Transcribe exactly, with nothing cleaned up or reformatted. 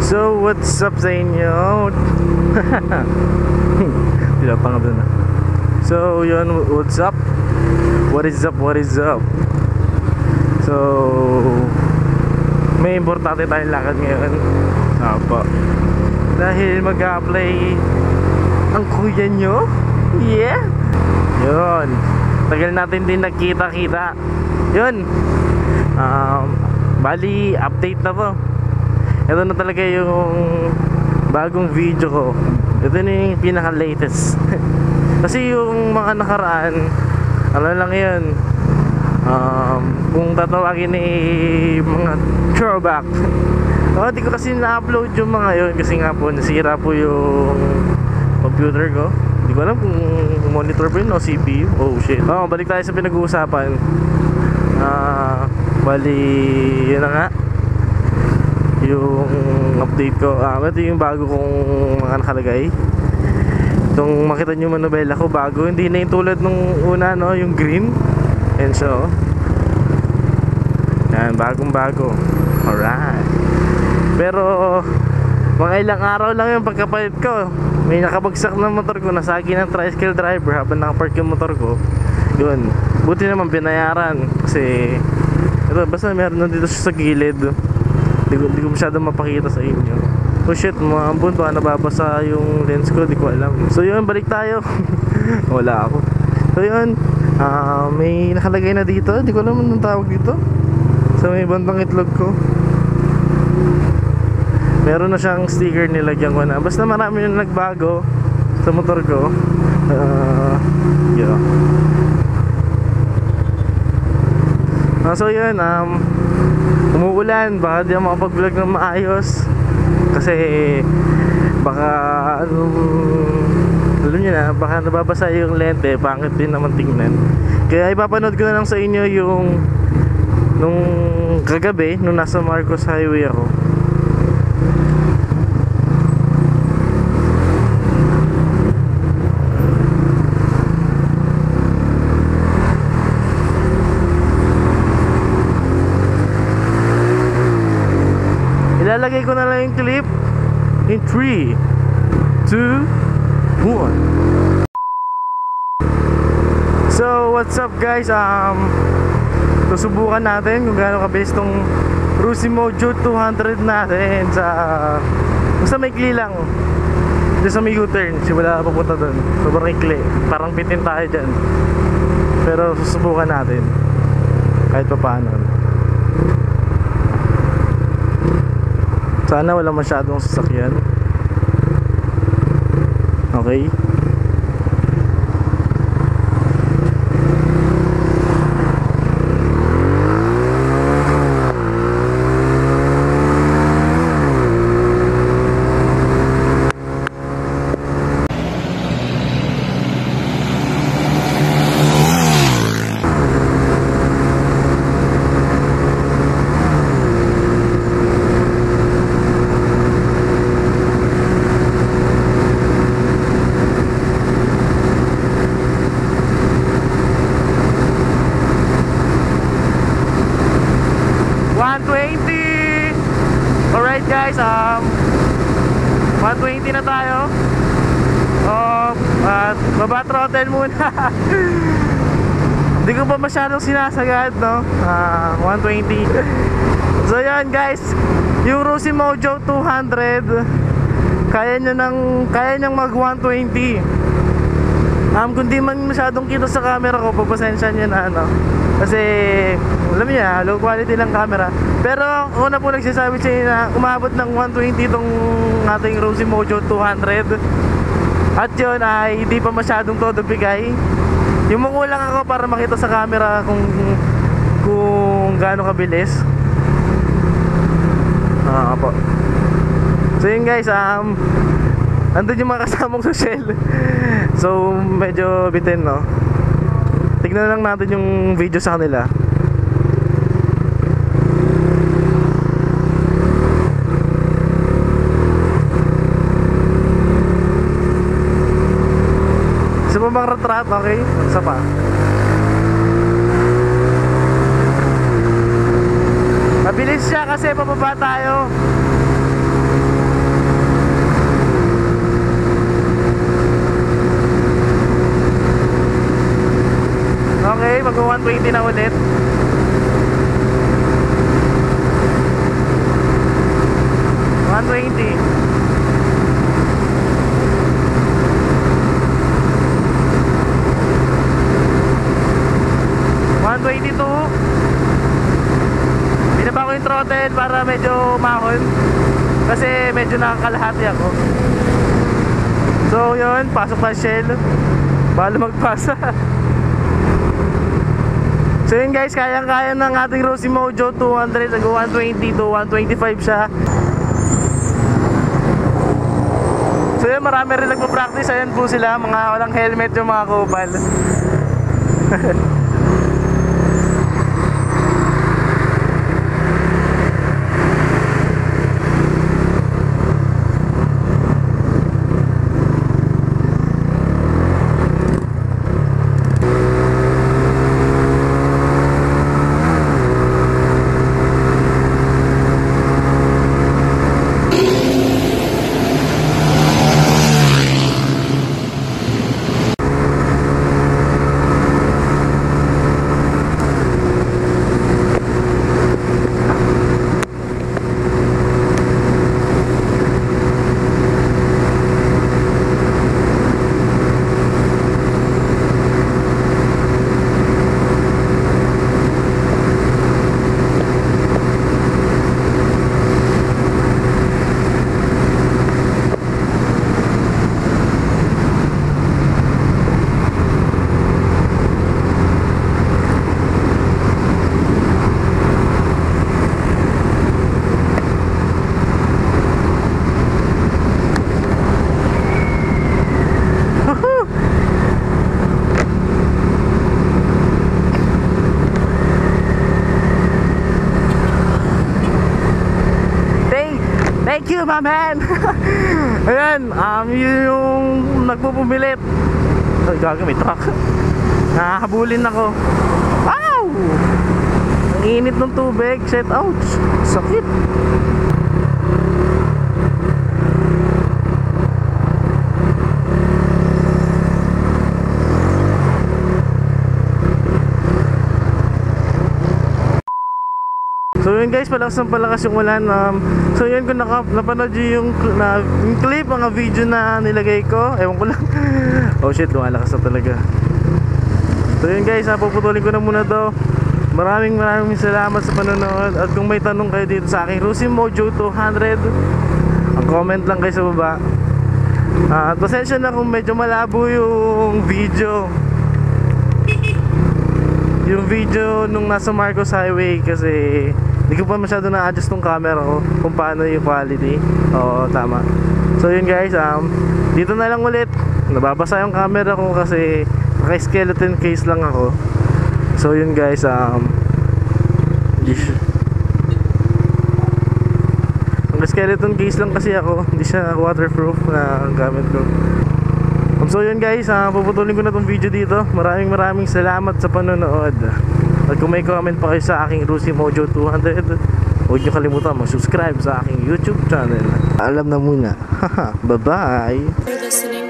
So what's up sa inyo? Wala pa nga doon na. So yun, what's up? What is up, what is up? So may importante tayong lakad ngayon. Apo, dahil mag-a-apply ang kuya nyo. Yeah. Yun, tagal natin din nagkita-kita. Yun, um, bali update na po. Ito na talaga yung bagong video ko. Ito na yung pinaka latest. Kasi yung mga nakaraan, ano lang yun, um, kung tatawagin eh, mga throwback. Oh, di ko kasi na-upload yung mga yun kasi nga po nasira po yung computer ko. Di ko alam kung monitor ba yun o C P U. Oh shit. Oh, balik tayo sa pinag-uusapan. Ah, uh, bali yun na nga yung update ko. Ah, ito yung bago kong mga nakalagay. Itong makita nyo manobela ko bago, hindi na yung tulad nung una, no, yung green. And so yan, bagong bago. Alright. Pero mga ilang araw lang yung pagkapalit ko, may nakabagsak na motor ko, nasagi ng tricycle driver habang nakapark yung motor ko. Yun, buti naman binayaran. Kasi ito, basta meron na dito sa gilid. Di ko, di ko masyadong mapakita sa inyo. Oh shit, mga ambon, baka nababasa yung lens ko, di ko alam. So yun, balik tayo. Wala ako. So yun, uh, may nakalagay na dito. Di ko alam anong tawag dito. Sa may bandang itlog ko, meron na siyang sticker, nilagyan ko na. Basta marami yung nagbago sa motor ko. uh, Yeah. uh, So yun, um umuulan, baka di ako makapag-vlog ng maayos kasi baka ano, alam nyo na, baka nababasa yung lente, pangit din naman tingnan. Kaya ipapanood ko na lang sa inyo yung nung kagabi, nung nasa Marcos Highway ako. Ilalagay ko na lang yung clip in three, two, one. So what's up guys, um susubukan natin kung gaano kabilis tong Rusi Mojo two hundred natin sa basta may ikli lang dito sa may U-turn, simula papunta doon, sobrang ikli, parang bitin tayo dyan, pero susubukan natin kahit pa paano. Sana wala masyadong sasakyan. Okay. one twenty. Alright guys, um one twenty na tayo. Um, at baba throttle muna. Hindi ko pa masyadong sinasagad, no? uh, one twenty. So yan guys, yung Rusi Mojo two hundred, kaya nyo ng, kaya nyang mag one twenty. Um, kung di man masyadong kita sa camera ko, pagpasensya nyo na, ano, kasi alam niyo, low quality lang camera. Pero una po nagsasabi sa inyo na umabot ng one twenty itong ating Rusi Mojo two hundred. At yun ay hindi pa masyadong todo bigay. Yung makulang ako para makita sa camera kung kung gaano kabilis. Ah, po. So yun guys, um andun yung mga kasamang social. So medyo bitin, no? Tignan lang natin yung video sa kanila. Isa pa bang rat-rat? Okay? Isa pa. Mabilis siya kasi pababa tayo. mag one twenty na ulit. one twenty. one twenty-two. Binaba ko yung throttle para medyo mahon, kasi medyo nakakalahati ako. So yun, pasok na shell. Bala magpasa. So yun guys, kayang-kaya ng ating Rosy Mojo two hundred. Nag one twenty to one twenty-five siya. So yun, marami rin nagpa-practice. Ayan po sila, mga walang helmet yung mga kupal. Thank you, my man. Ayan, um, yun yung nagpupumilit. Ay, gaga, may truck. Nakahabulin ako. Wow! Ang init ng tubig. Shit, ouch. Sakit. So yun guys, palakas ng palakas yung ulan. um, So yun, kung naka, napanood yung, na, yung clip, mga video na nilagay ko, ewan ko lang. Oh shit, lumalakas na talaga. So yun guys, napuputulin ko na muna to. Maraming maraming salamat sa panonood. At kung may tanong kayo dito sa aking Rosy Mojo two hundred, ang comment lang kayo sa baba. uh, At pasensya na kung medyo malabo yung video Yung video nung nasa Marcos Highway, kasi hindi ko pa masyado na-adjust tong camera ko kung paano yung quality. Oo, tama. So yun guys, um, dito na lang ulit. Nababasa yung camera ko kasi naka-skeleton case lang ako. So yun guys, um, naka-skeleton case lang kasi ako. Hindi siya waterproof na gamit ko. So yun guys, uh, puputulin ko na tong video dito. Maraming maraming salamat sa panonood. At kung may comment pa kayo sa aking Rosy Mojo two hundred, huwag nyo kalimutan mag-subscribe sa aking YouTube channel. Alam na muna. Bye bye.